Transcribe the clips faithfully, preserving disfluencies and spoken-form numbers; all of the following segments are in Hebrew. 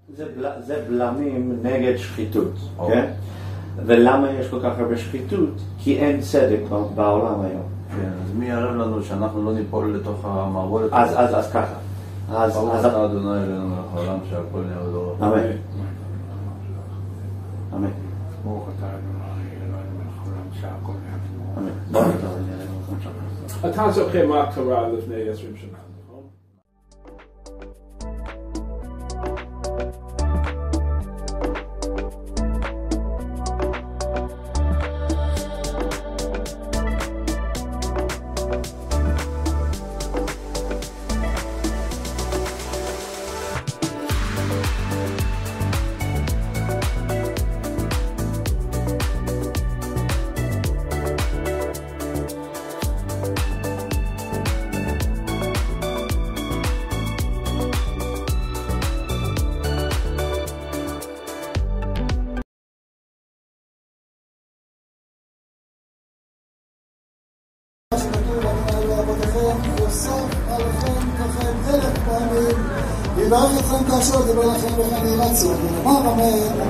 זה, בל, זה בלמים נגד שחיתות, כן? ולמה יש כל כך הרבה שחיתות? כי אין צדק בעולם היום. כן, אז מי יערב לנו שאנחנו לא ניפול לתוך המערבולת? אז, אז, אז ככה. אז, ברוך אז... אתה אדוני אלינו מלך העולם שהכל נהיה בדורו. אמן. אמן. ברוך אתה אדוני אלינו מלך העולם שהכל נהיה בדורו. אמן. ברוך אתה אדוני אלינו מלך העולם. אתה זוכר מה קרה לפני עשרים שנה, נכון? יברך אתכם כאשר דיבר לכם וכן ירצו, ונאמר אמן.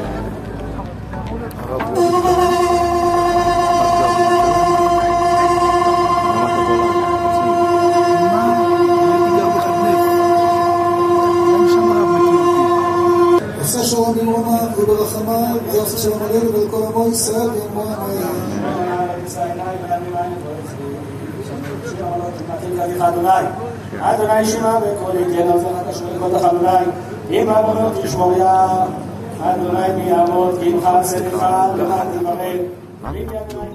עושה שלום במרומה וברחמה, ויעשה שלום עלינו ולכל עמו ישראל ואמרו אמן. אדוני שמע בקולי תן אוזנך קשור לקולך אדוני אם עוונות תשמוריה אדוני מי יעמוד כי עמך צדקך למען תברר ואם אדוני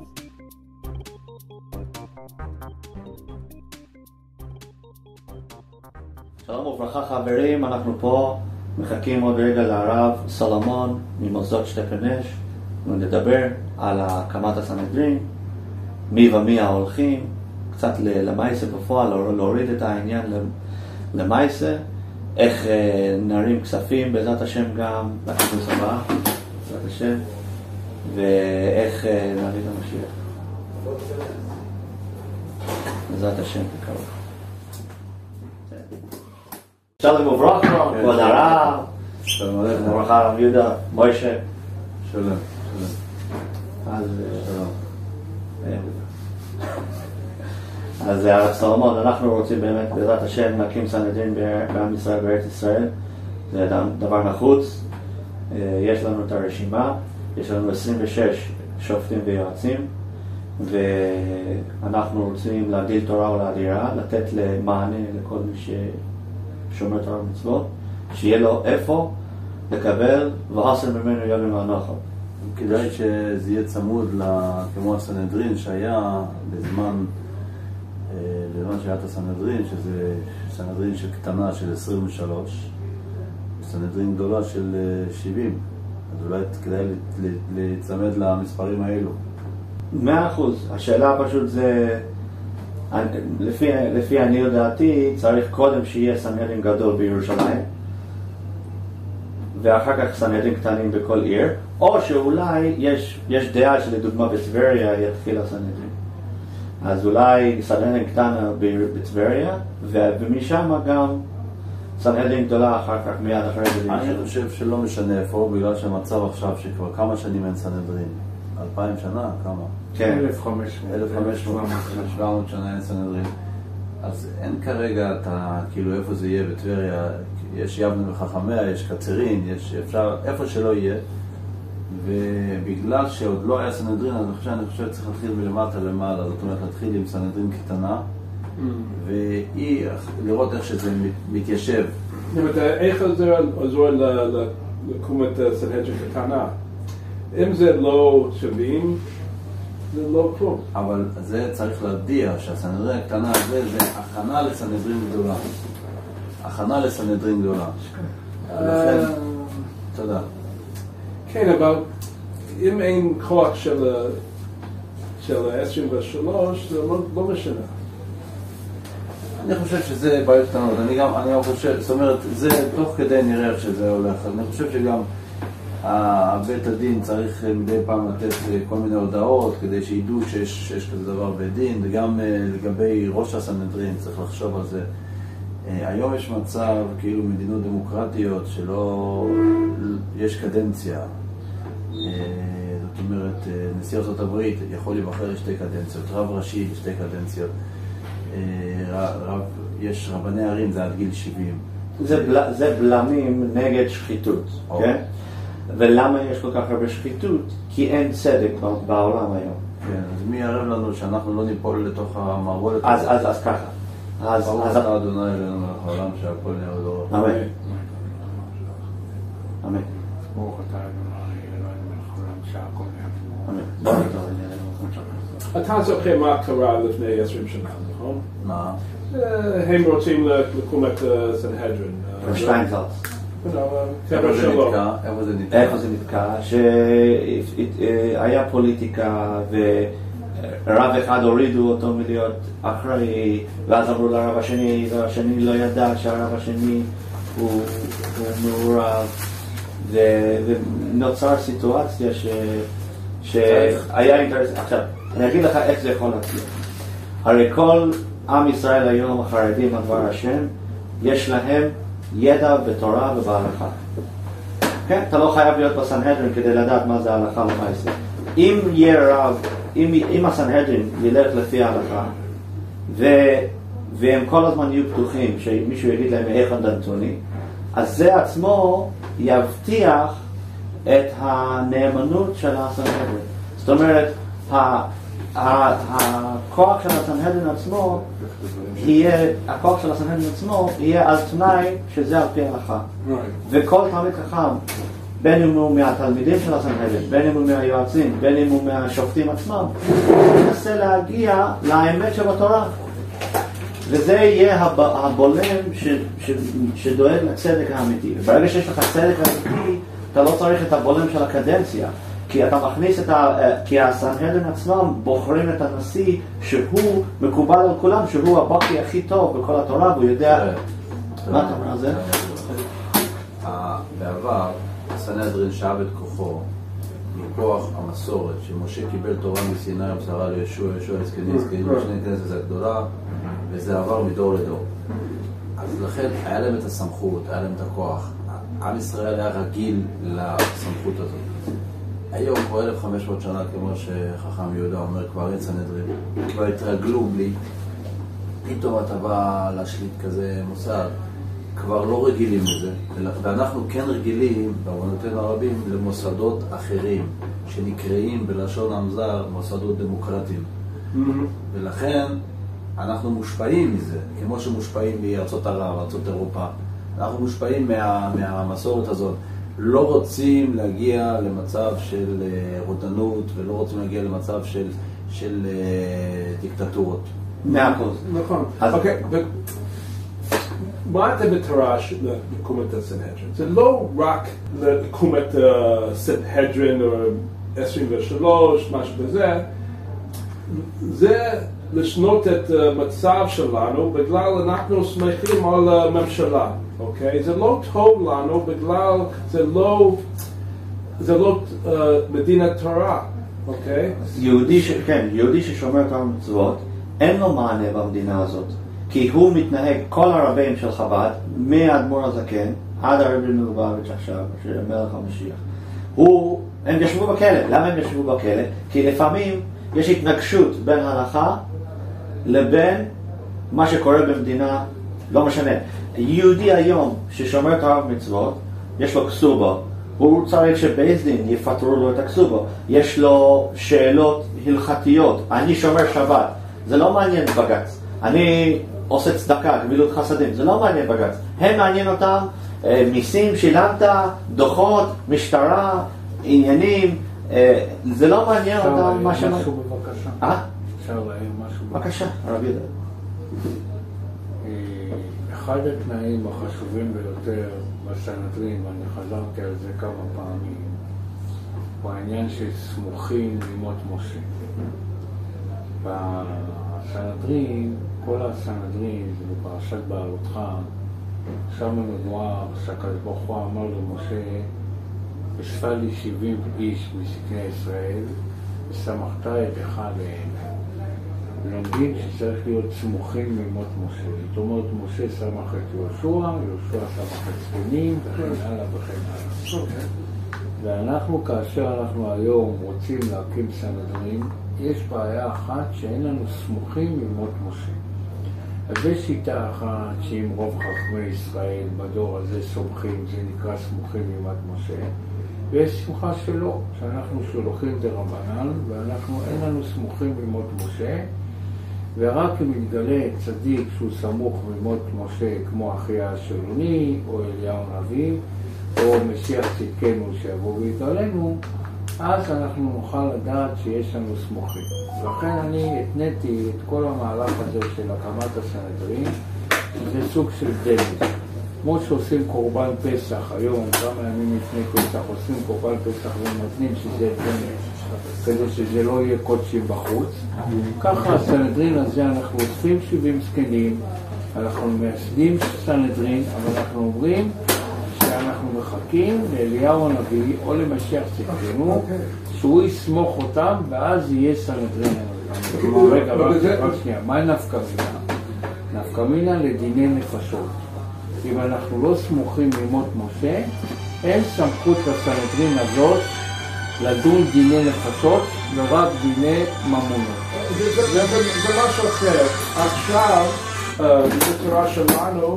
שלום וברכה חברים, אנחנו פה מחכים עוד רגע לרב סולומון ממוסדות שטפנש ונדבר על הקמת הסנהדרין, מי ומי ההולכים, קצת למעשה בפועל, להוריד את העניין למעשה, איך נרים כספים בעזרת השם גם בכיבוס הבא, בעזרת השם, ואיך נביא את המשיח בעזרת השם בקרוב. שלום וברכה, כבוד הרב, שלום עליכם. וברכה הרב יהודה, מוישה. שלום. אז שלום. אז הרב סולומון, אנחנו רוצים באמת בעזרת השם להקים סנהדרין בעם ישראל בארץ ישראל. זה דבר נחוץ. יש לנו את הרשימה, יש לנו עשרים ושש שופטים ויועצים, ואנחנו רוצים להגדיל תורה ולאדירה, לתת למענה לכל מי ששומר תורה ומצוות, שיהיה לו איפה לקבל והסר ממנו יום ואנחה. כדאי שזה יהיה צמוד כמו הסנהדרין שהיה בזמן בזמן שהיה את הסנהדרין, שזה סנהדרין של קטנה של עשרים ושלוש, סנהדרין גדולה של שבעים, אז אולי כדאי להצמד למספרים האלו. מאה אחוז. השאלה פשוט זה, לפי, לפי אני יודעתי, צריך קודם שיהיה סנהדרין גדול בירושלים, ואחר כך סנהדרין קטנים בכל עיר, או שאולי יש, יש דעה שלדוגמה בטבריה יתחיל הסנהדרין. אז אולי סנהדרין קטנה בטבריה, ומשם גם סנהדרין גדולה אחר כך מיד אחרי זה. אני חושב שלא משנה איפה, בגלל שהמצב עכשיו שכבר כמה שנים אין סנהדרין, אלפיים שנה, כמה? כן. אלף וחמש מאות שבע מאות שנה אין סנהדרין. אז אין כרגע את ה... כאילו איפה זה יהיה בטבריה, יש יבנה וחכמיה, יש קצרין, יש אפשר, איפה שלא יהיה. ובגלל שעוד לא היה סנהדרין, אז אני חושב, אני חושב שצריך להתחיל מלמטה למעלה, זאת אומרת להתחיל עם סנהדרין קטנה, והיא, לראות איך שזה מתיישב. זאת אומרת, איך זה עוזר לקום את סנהדרין קטנה? אם זה לא שבעים, זה לא כלום. אבל זה צריך להודיע שהסנהדרין הקטנה הזה זה הכנה לסנהדרין גדולה. הכנה לסנהדרין גדולה. לכן, תודה. כן, אבל אם אין כוח של עשרים ושלוש, זה לא משנה. אני חושב שזה בעיות קטנות. אני גם, אני גם חושב, זאת אומרת, זה תוך כדי נראה איך שזה הולך. אני חושב שגם בית הדין צריך מדי פעם לתת כל מיני הודעות כדי שידעו שיש, שיש כזה דבר בית דין, וגם לגבי ראש הסנהדרין צריך לחשוב על זה. היום יש מצב, כאילו מדינות דמוקרטיות שלא, יש קדנציה. זאת אומרת, נשיא ארצות הברית יכול להיבחר לשתי קדנציות, רב ראשי לשתי קדנציות. רב, יש רבני ערים, זה עד גיל שבעים. זה, בל, זה בלמים נגד שחיתות, או. כן? ולמה יש כל כך הרבה שחיתות? כי אין צדק בעולם היום. כן, אז מי יערב לנו שאנחנו לא ניפול לתוך המערבולת? אז, אז, אז ככה. אז, ברוך אז... אתה אדוני אלינו מלך העולם שהכל נהיה לדור. אמן. אמן. ברוך אתה אדוני אלוהינו מלך העולם שהכל נהיה לדור. אמן. אתה זוכר מה קרה לפני עשרים שנה, נכון? מה? הם רוצים לקום את סנהדרין. שטיינזלץ. איפה זה נתקע? איפה זה נתקע? איפה זה נתקע? שהיה פוליטיקה ורב אחד הורידו אותו מלהיות אחראי, ואז אמרו לרב השני, והשני לא ידע שהרב השני הוא מעורב, ונוצר סיטואציה שהיה אינטרס. עכשיו, אני אגיד לך איך זה יכול להצליח. הרי כל עם ישראל היום, החרדים על דבר השם, יש להם ידע בתורה ובהלכה. כן? אתה לא חייב להיות בסנהדרין כדי לדעת מה זה ההלכה למעשה. אם יהיה רב, אם, אם הסנהדרין ילך לפי ההלכה, ו, והם כל הזמן יהיו פתוחים, שמישהו יגיד להם איך הנתוני, אז זה עצמו יבטיח את הנאמנות של הסנהדרין. זאת אומרת, הכוח של הסנהדרין עצמו יהיה, הכוח של הסנהדרין עצמו יהיה על תנאי שזה על פי ההלכה. וכל תלמיד חכם, בין אם הוא מהתלמידים של הסנהדרין, בין אם הוא מהיועצים, בין אם הוא מהשופטים עצמם, ינסה להגיע לאמת שבתורה. וזה יהיה הבולם ש, ש, שדואג לצדק האמיתי. וברגע שיש לך צדק האמיתי, אתה לא צריך את הבולם של הקדנציה. כי אתה מכניס את ה... כי הסנהדרין עצמם בוחרים את הנשיא שהוא מקובל על כולם, שהוא הבקי הכי טוב בכל התורה, והוא יודע... מה אתה אומר על זה? בעבר, הסנהדרין שאב את כוחו מכוח המסורת, שמשה קיבל תורה מסיני המסרה לישוע, ישוע הזקני, זקני, ושני כנסת הגדולה, וזה עבר מדור לדור. אז לכן היה להם את הסמכות, היה להם את הכוח. עם ישראל היה רגיל לסמכות הזאת. היום כבר אלף וחמש מאות שנה, כמו שחכם יהודה אומר, כבר אין סנהדרין, כבר התרגלו בלי, פתאום אתה בא להשליט כזה מוסד, כבר לא רגילים לזה, ואנחנו כן רגילים, בעוונותינו הרבים, למוסדות אחרים, שנקראים בלשון המזר מוסדות דמוקרטיים. ולכן אנחנו מושפעים מזה, כמו שמושפעים מארצות ערב, ארצות אירופה, אנחנו מושפעים מה, מהמסורת הזאת. לא רוצים להגיע למצב של רודנות, ולא רוצים להגיע למצב של, של דיקטטורות. מאה אחוז. נכון. אוקיי, מה אתה בתורה לקום את הסנהדרין? זה לא רק לקום את הסנהדרין או עשרים ושלוש, משהו כזה, זה לשנות את המצב שלנו בגלל אנחנו שמחים על הממשלה. אוקיי? זה לא טוב לנו בגלל זה לא זה לא uh, מדינת תורה, אוקיי? יהודי ש... כן, יהודי ששומר את המצוות, אין לו מענה במדינה הזאת. כי הוא מתנהג, כל הרבים של חב"ד, מהאדמו"ר הזקן עד הרבי מלובביץ' עכשיו, שמלך המשיח. הוא, הם ישבו בכלא. למה הם ישבו בכלא? כי לפעמים יש התנגשות בין הלכה לבין מה שקורה במדינה, לא משנה. יהודי היום ששומר את הרב מצוות, יש לו כסובה, הוא צריך שבית דין יפטרו לו את הכסובה. יש לו שאלות הלכתיות, אני שומר שבת, זה לא מעניין בג"ץ. אני עושה צדקה, גמילות חסדים, זה לא מעניין בג"ץ. הם מעניין אותם, מיסים, שילמת, דוחות, משטרה, עניינים, זה לא מעניין אותם מה שמע... משהו בבקשה. אה? אפשר להעיר משהו בבקשה. בבקשה, הרב יהודה. אחד התנאים החשובים ביותר בסנהדרין, ואני חזרתי על זה כמה פעמים, הוא העניין שסמוכים לימות משה. בסנהדרין, כל הסנהדרין, זה בפרשת בעלותך, שם מדובר שהקדוש ברוך הוא אמר למשה, אספה לי שבעים איש מזקני ישראל, ושמחת ידך עליהם. לומדים שצריך להיות סמוכים ממות משה. זאת אומרת, משה סמך את יהושע, יהושע סמך את זקנים, וכן הלאה וכן הלאה. ואנחנו, כאשר אנחנו היום רוצים להקים סנהדרין, יש בעיה אחת שאין לנו סמוכים ממות משה. אז יש שיטה אחת שאם רוב חכמי ישראל בדור הזה סומכים, זה נקרא סמוכים ממות משה. ויש שמחה שלא, שאנחנו שולחים דרבנן, ואנחנו אין לנו סמוכים ממות משה, ורק אם מתגלה צדיק שהוא סמוך ממות משה, כמו אחיה השילוני, או אליהו הנביא, או משיח צדקנו שיבוא ויגאלנו, אז אנחנו נוכל לדעת שיש לנו סמוכים. לכן אני התניתי את כל המהלך הזה של הקמת הסנהדרין, זה סוג של דמי. כמו שעושים קורבן פסח היום, כמה ימים לפני פסח עושים קורבן פסח ונותנים שזה דמי, כדי שזה לא יהיה קודשים בחוץ. ככה הסנהדרין הזה אנחנו אוספים שבעים זקנים, אנחנו מייסדים סנהדרין, אבל אנחנו אומרים שאנחנו מחכים לאליהו הנביא או למשיח צדקנו, שהוא יסמוך אותם ואז יהיה סנהדרין. רגע, רק שנייה, מה נפקא מינה? נפקא מינה לדיני נפשות. אם אנחנו לא סמוכים ממות משה, אין סמכות לסנהדרין הזאת לדון דיני נפשות ורק דיני ממונות. זה משהו אחר. עכשיו, בתורה שלנו,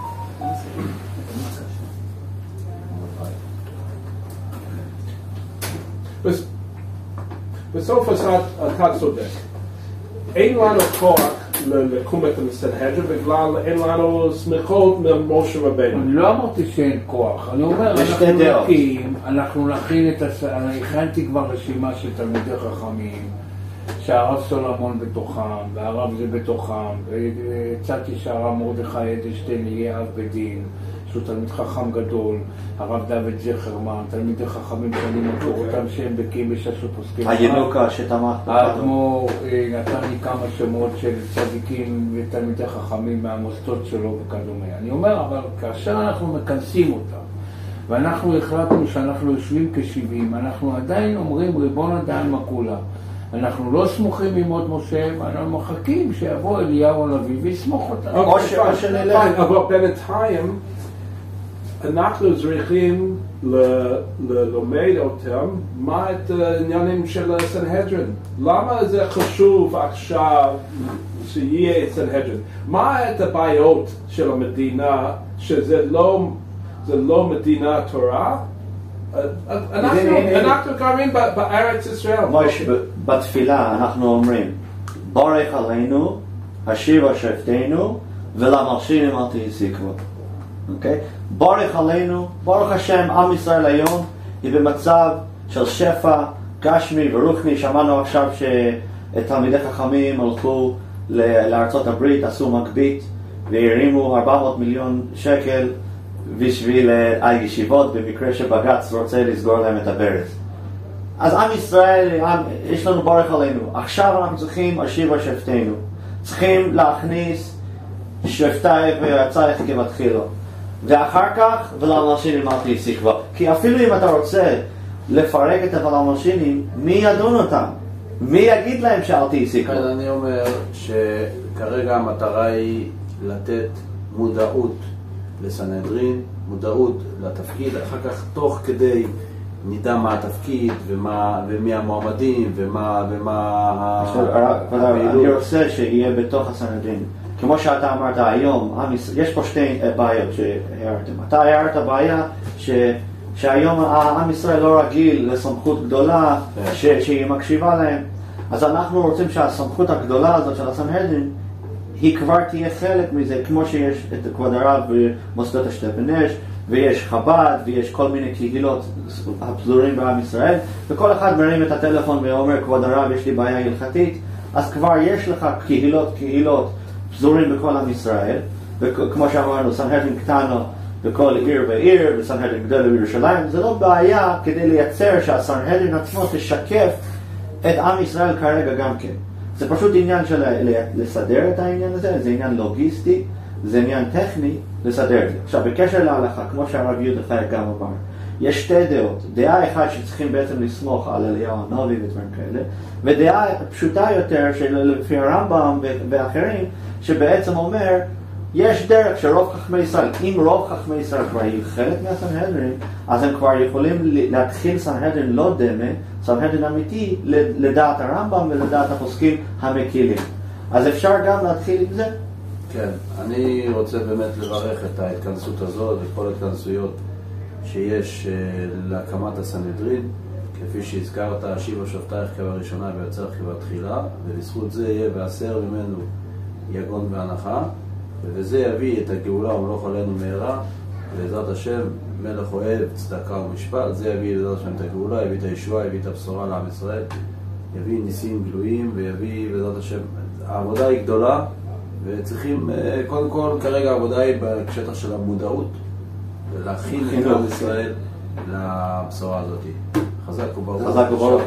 בסוף אתה צודק. אין לנו כוח לקום את הסנהדרין בגלל אין לנו סמיכות ממשה רבנו. אני לא אמרתי שאין כוח, אני אומר אנחנו נקים, אנחנו נכין את הס... אני הכנתי כבר רשימה של תלמידי חכמים שהרב סולומון בתוכם והרב זה בתוכם, והצעתי שהרב מרדכי אדלשטיין יהיה אב בדין שהוא תלמיד חכם גדול, הרב דוד זכרמן, תלמידי חכמים שאני מכיר אותם שהם בקיאים בששות פוסקים. הינוקה שתמך. האדמו"ר נתן לי כמה שמות של צדיקים ותלמידי חכמים מהמוסדות שלו וכדומה. אני אומר, אבל כאשר אנחנו מכנסים אותם, ואנחנו החלטנו שאנחנו יושבים כשבעים, אנחנו עדיין אומרים ריבון עדיין מקולה. אנחנו לא סמוכים ממות משה, ואנחנו מחכים שיבוא אליהו הנביא ויסמוך אותם. או שנלך. אבל בינתיים, אנחנו צריכים ללמד אותם מה את העניינים של הסנהדרין. למה זה חשוב עכשיו שיהיה סנהדרין? מה את הבעיות של המדינה שזה לא, זה לא מדינה תורה? אנחנו גרים בארץ ישראל. בתפילה אנחנו אומרים ברך עלינו, השיבה שבטנו ולמלשינים אל תעסיקו. אוקיי? ברך עלינו, ברוך השם, עם ישראל היום היא במצב של שפע גשמי ורוחני. שמענו עכשיו שתלמידי חכמים הלכו לארצות הברית, עשו מגבית והרימו ארבע מאות מיליון שקל בשביל הישיבות במקרה שבג"ץ רוצה לסגור להם את הברז. אז עם ישראל, עם, יש לנו ברך עלינו. עכשיו אנחנו צריכים השיבה שבטנו. צריכים להכניס שבטי ויצאך כבתחילו. ואחר כך ולמלשינים אל תעסיקו. כי אפילו אם אתה רוצה לפרק את המלשינים, מי ידון אותם? מי יגיד להם שאל תעסיקו? אני אומר שכרגע המטרה היא לתת מודעות לסנהדרין, מודעות לתפקיד, אחר כך תוך כדי נדע מה התפקיד ומה, ומי המועמדים ומה, ומה הפעילות. אני רוצה שיהיה בתוך הסנהדרין. כמו שאתה אמרת היום, יש פה שתי בעיות שהערתם. אתה הערת בעיה ש, שהיום העם ישראל לא רגיל לסמכות גדולה ש, שהיא מקשיבה להם. אז אנחנו רוצים שהסמכות הגדולה הזאת של הסנהדרין היא כבר תהיה חלק מזה, כמו שיש את כבוד הרב במוסדות השטפן אש, ויש חב"ד, ויש כל מיני קהילות הפזורים בעם ישראל, וכל אחד מרים את הטלפון ואומר, כבוד הרב, יש לי בעיה הלכתית, אז כבר יש לך קהילות, קהילות פזורים בכל עם ישראל, וכמו שאמרנו, סנהדרין קטנו בכל עיר ועיר, וסנהדרין גדול בירושלים. זה לא בעיה כדי לייצר שהסנהדרין עצמו תשקף את עם ישראל כרגע גם כן. זה פשוט עניין של לסדר את העניין הזה, זה עניין לוגיסטי, זה עניין טכני לסדר את זה. עכשיו, בקשר להלכה, כמו שהרב יהודה חי גם אמר, יש שתי דעות. דעה אחת שצריכים בעצם לסמוך על אליהו הנביא ודברים כאלה, ודעה פשוטה יותר של לפי הרמב"ם ואחרים, שבעצם אומר, יש דרך שרוב חכמי ישראל, אם רוב חכמי ישראל כבר יהיו חלק מהסנהדרין, אז הם כבר יכולים להתחיל סנהדרין לא דמה, סנהדרין אמיתי, לדעת הרמב"ם ולדעת הפוסקים המקילים. אז אפשר גם להתחיל עם זה? כן, אני רוצה באמת לברך את ההתכנסות הזאת וכל ההתכנסויות שיש להקמת הסנהדרין, כפי שהזכרת, השיבה שופטייך כבראשונה ויוצרך כבתחילה, ובזכות זה יהיה והסר ממנו יגון והנחה, וזה יביא את הגאולה ומלוך עלינו מהרה, בעזרת השם, מלך אוהב, צדקה ומשפט, זה יביא בעזרת השם את הגאולה, יביא את הישועה, יביא את הבשורה לעם ישראל, יביא ניסים גלויים ויביא בעזרת השם, העבודה היא גדולה, וצריכים, קודם כל, כרגע העבודה היא בשטח של המודעות, ולהכין את עם ישראל לבשורה הזאת. חזק וברוך. חזק וברוך.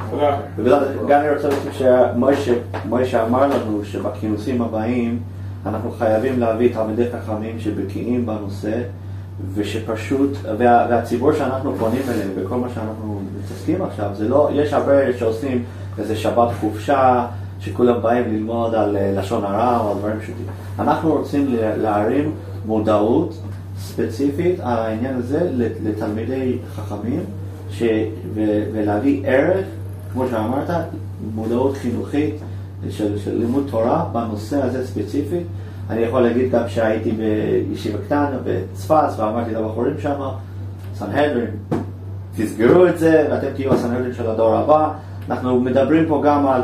וגם אני רוצה להגיד שמוישה אמר לנו שבכינוסים הבאים אנחנו חייבים להביא תלמידי חכמים שבקיאים בנושא, ושפשוט, וה, והציבור שאנחנו פונים אליהם וכל מה שאנחנו מתעסקים עכשיו, זה לא, יש הרבה שעושים איזה שבת חופשה, שכולם באים ללמוד על לשון הרע או על דברים פשוטים. אנחנו רוצים להרים מודעות ספציפית על העניין הזה לתלמידי חכמים, ש, ו, ולהביא ערך, כמו שאמרת, מודעות חינוכית של, של לימוד תורה בנושא הזה ספציפית. אני יכול להגיד גם שהייתי בישיבה קטנה בצפת ואמרתי לבחורים שם, סנהדרין, תסגרו את זה ואתם תהיו הסנהדרין של הדור הבא. אנחנו מדברים פה גם על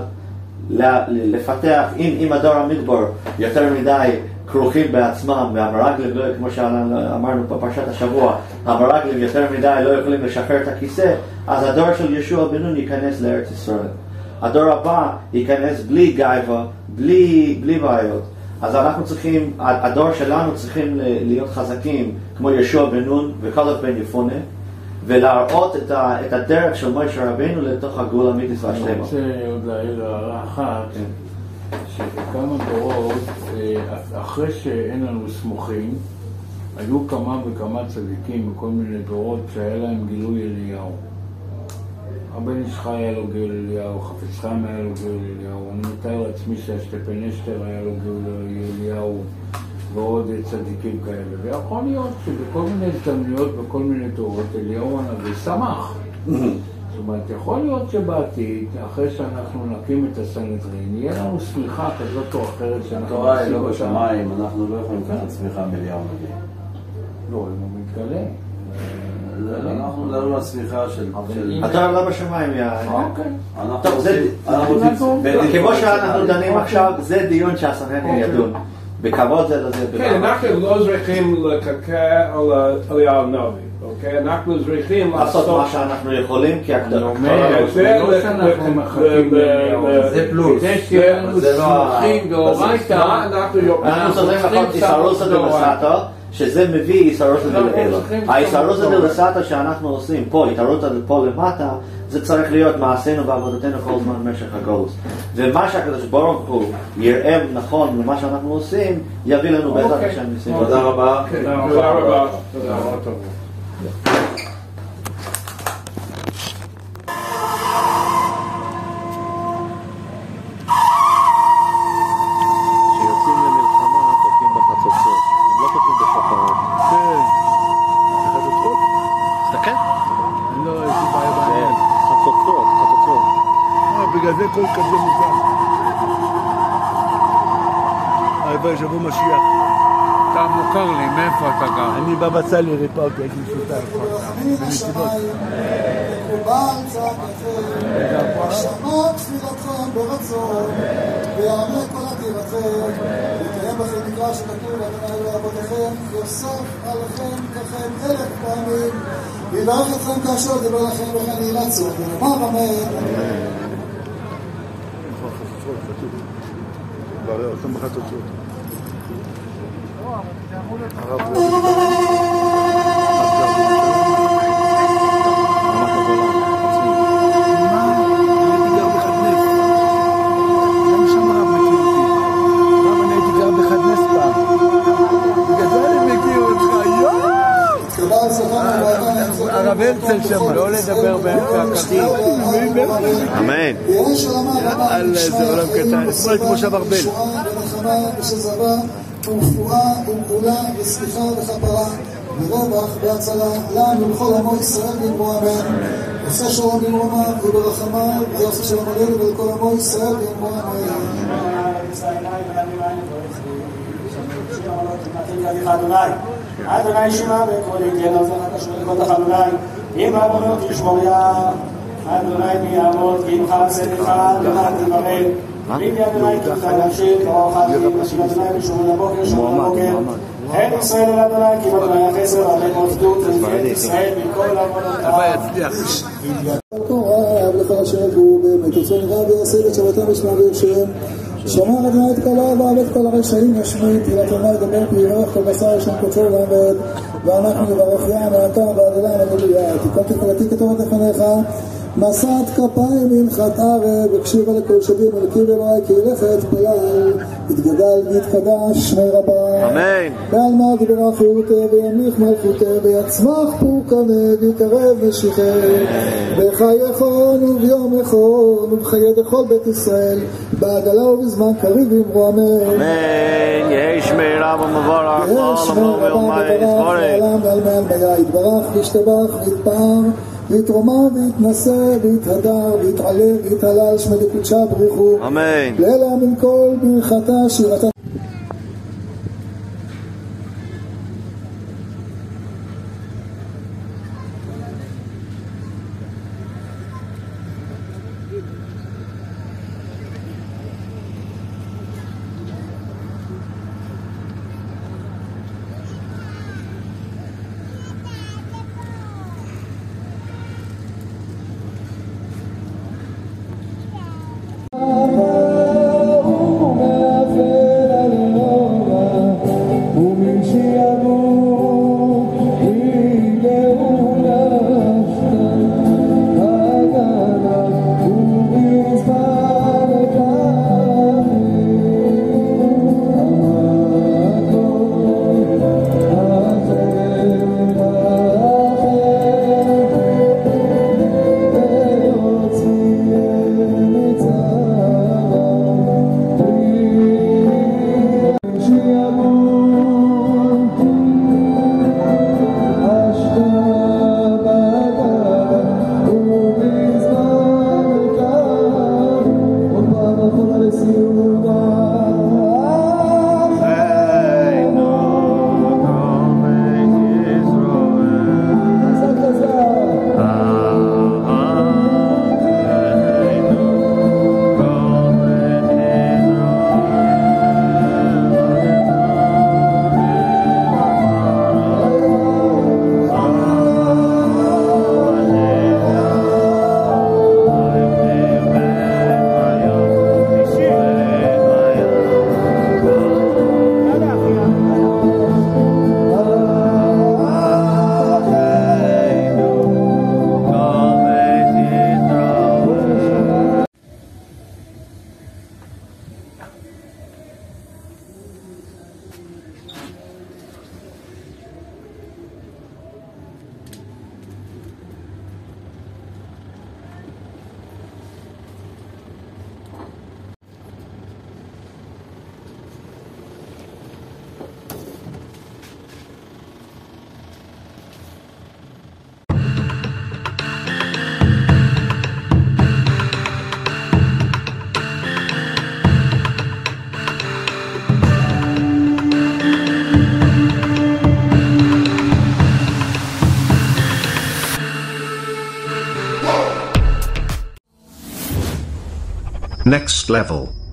לפתח, אם, אם הדור המדבר יותר מדי כרוכים בעצמם והמרגלים, כמו שאמרנו בפרשת השבוע, המרגלים יותר מדי לא יכולים לשחרר את הכיסא, אז הדור של ישוע בן נון ייכנס לארץ ישראל. הדור הבא ייכנס בלי גאווה, בלי, בלי בעיות. אז אנחנו צריכים, הדור שלנו צריכים להיות חזקים כמו ישוע בן נון וכלב בן יפונה, ולהראות את, ה, את הדרך של משה רבינו לתוך הגאולה האמיתית והשלמה. אני רוצה עוד להעיר הערה אחת, שכמה דורות, אחרי שאין לנו סמוכים, היו כמה וכמה צדיקים בכל מיני דורות שהיה להם גילוי אליהו. הבן איש חי היה לו גאול אליהו, חפץ חיים היה לו גאול אליהו, אני מתאר לעצמי שהשטפן אשתר היה לו גאול אליהו, ועוד צדיקים כאלה. ויכול להיות שבכל מיני הזדמנויות, בכל מיני תורות, אליהו הנביא שמח. זאת אומרת, יכול להיות שבעתיד, אחרי שאנחנו נקים את הסנהדרין, יהיה לנו סמיכה כזאת או אחרת שאנחנו... התורה היא לא בשמיים, אנחנו לא יכולים לקחת סמיכה מאליהו הנביא. לא, אם הוא מתגלה. אנחנו מדברים על סמיכה של... התורה לא בשמיים, יא... טוב, זה... כמו שאנחנו דנים עכשיו, זה דיון שהסנהדרין ידון. בכבוד זה לזה. כן, אנחנו לא זריכים לקקה על אליהו הנביא. אוקיי, אנחנו זריכים לעשות מה שאנחנו יכולים, כי אני אומר, זה לא שאנחנו מחכים לאליהו. זה פלוס. זה שאנחנו סמוכים דאורייתא. אנחנו צריכים לחיות איסרוסא דלסתא, שזה מביא איסרוסא דלאלוה. האיסרוסא דלסתא שאנחנו עושים פה, איסרוסא פה למטה, זה צריך להיות מעשינו ועבודתנו כל זמן במשך הגלות. ומה שהקדוש ברוך הוא יראה נכון ממה שאנחנו עושים, יביא לנו בעזרת השם ניסים. תודה רבה. תודה רבה. תודה רבה. כשיוצאים למלחמה תוקעים בחצוצרות. הם לא תוקעים בשופרות. כן. בחצוצרות? תסתכל. לא, יש לי בעיה בעיה. חצוצרות, חצוצרות. בגלל זה כל כזה מוזר. הלוואי שבוא משיח. אתה מוכר לי, מאיפה אתה גם? אני בבצל לריפה אותי, הייתי שותף. ורחמים השמיים, מקובל צעקתכם, שמע תפילתכם ברצון, ויענה כל עתירתכם, ויקיים בכם מקרא שכתוב אדוני לאבותיכם, יוסף עליכם ככם אלף פעמים, ויברך אתכם כאשר דיבר לכם וכן יהי רצון, ונאמר אמן. ברר אותם בחצוצרות. הרב התקבל סופן הרב הרצל שם, לא לדבר באמצע הקדים. אמן. זה עולם קטן, כמו כמו שב ארבל. ורפואה וגאולה וסליחה וכפרה ורווח והצלה לנו לכל עמו ישראל ואמרו אמן. עושה שלום במרומיו וברחמיו ועושה שלום עלינו ולכל עמו ישראל ואמרו אמן. אדוני שמע בקולי תן עוזך קשור לכל תחנוני אם עוונות תשמוריה אדוני מי יעמוד כי עמך צדקך למען תברר אם אדוני כי תמשיך כרוך חיים אשר אדוני משומר לבוקר שומר לבוקר אין ישראל אל אדוני כי אדוני החסר הרבה מוסדות ונפרד ישראל מכל עוונותיו קורב לך אשר יגור באמת רצון רב ויעשה לשבתם ושמע וירשם שמר אדוני את כל אהבה ואת כל הרשעים ישמיד תהילת אדוני ידבר פי יברך כל בשר שם קוצר ועמד ואנחנו נברך יא מעתה ועד עולם הללויה תיקון תפילתי כתובת לפניך מסעת כפיים מנחת ערב הקשיבה לכל שבים ולקי ואלוהי כי ילך אתפלל יתגדל ויתקדש שמי רבה אמן. בעלמא דיברה חירותה וימליך מלכותה ויצמח פורקנה ויקרב משיחה בחייכון וביום יכון ובחיי דכל בית ישראל בעגלה ובזמן קריב אמרו אמן. אמן. יהי שמי רב ומבורך לעולם ולעולמי יתברך לעולם ועלמי עלמיה יתברך וישתבח ויתפאר ויתרומם ויתנשא ויתהדר ויתעלה ויתהלל שמי דקודשה בריחו אמן. לאלה מן כל ברכתה שירתה. Next level.